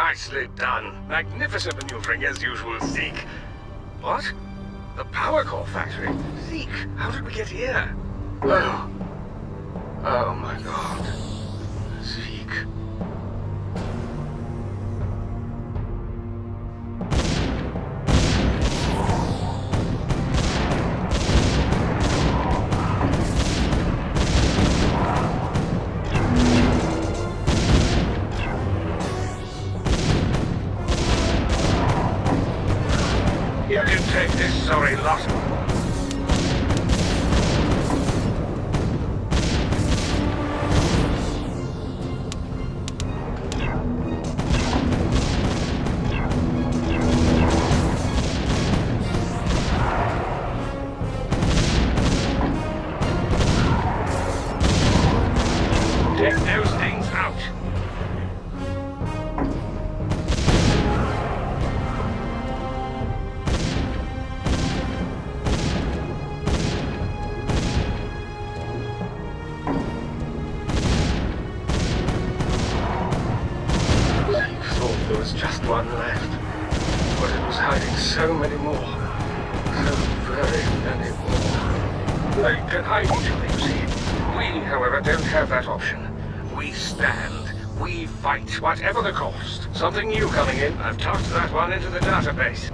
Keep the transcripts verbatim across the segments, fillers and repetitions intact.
Nicely done. Magnificent maneuvering as usual, Zeke. What? The power core factory? Zeke, how did we get here? Oh. Oh my god. Zeke. You can take this sorry lot. Take those things out. There was just one left, but it was hiding so many more. So very many more. They can hide each other, you see. We, however, don't have that option. We stand. We fight, whatever the cost. Something new coming in. I've tucked that one into the database.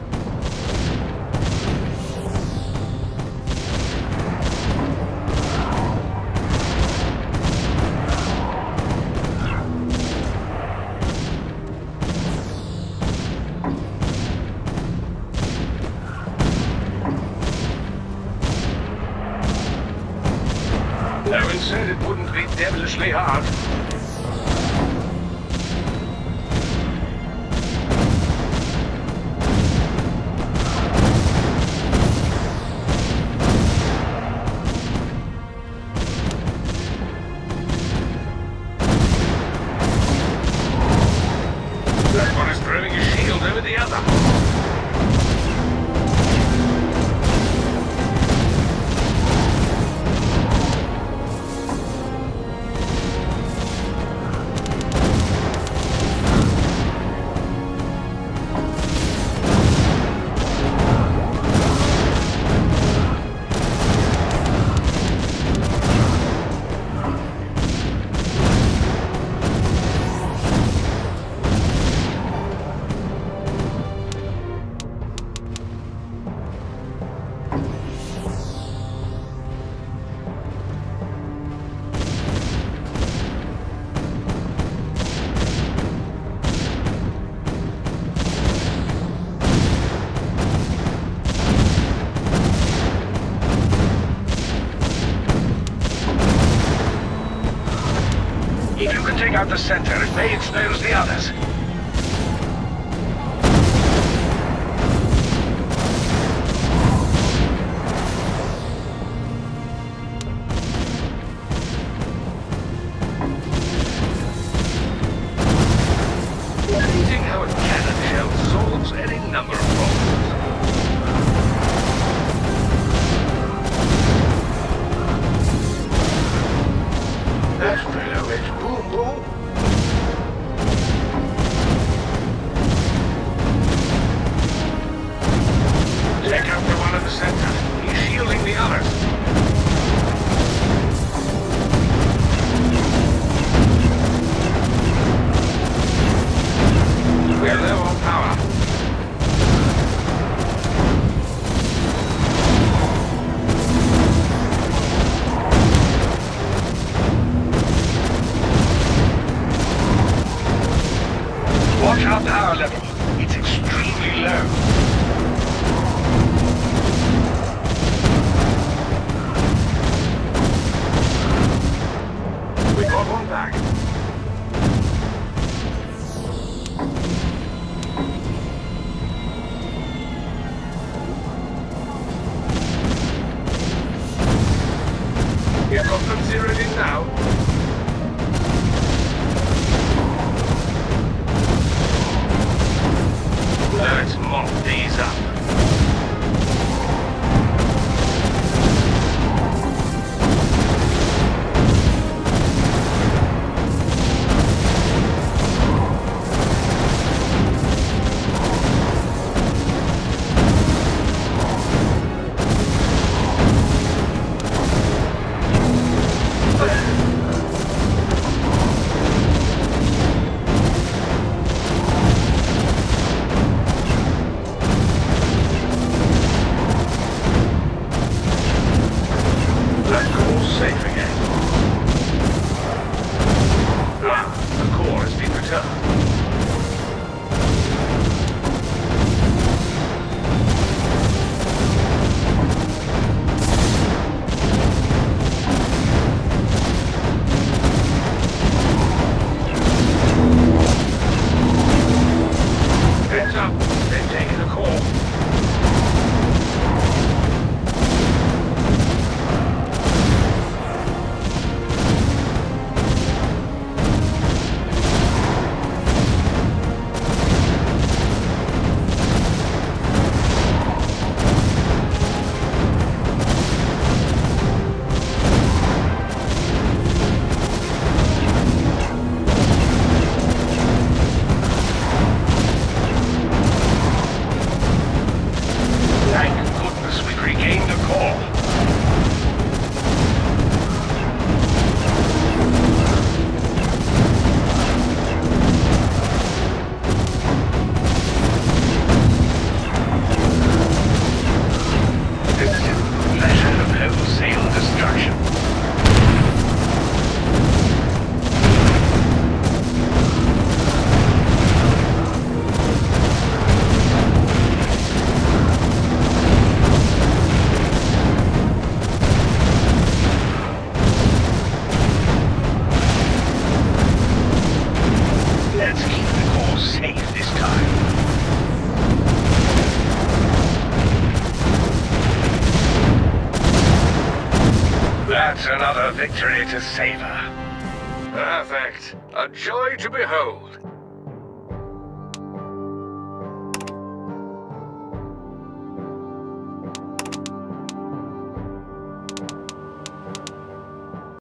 No one said it wouldn't be devilishly hard. That one is throwing a shield over the other. If you can take out the center, it may expose the others. Amazing how a cannon shell solves any number of problems. That fellow is boom boom. Take out the one in the center. He's shielding the others. We're low on power. Watch our power level. It's extremely low. We got one back. We've got them zeroed in now. Let's mop these up. That's another victory to savor. Perfect. A joy to behold.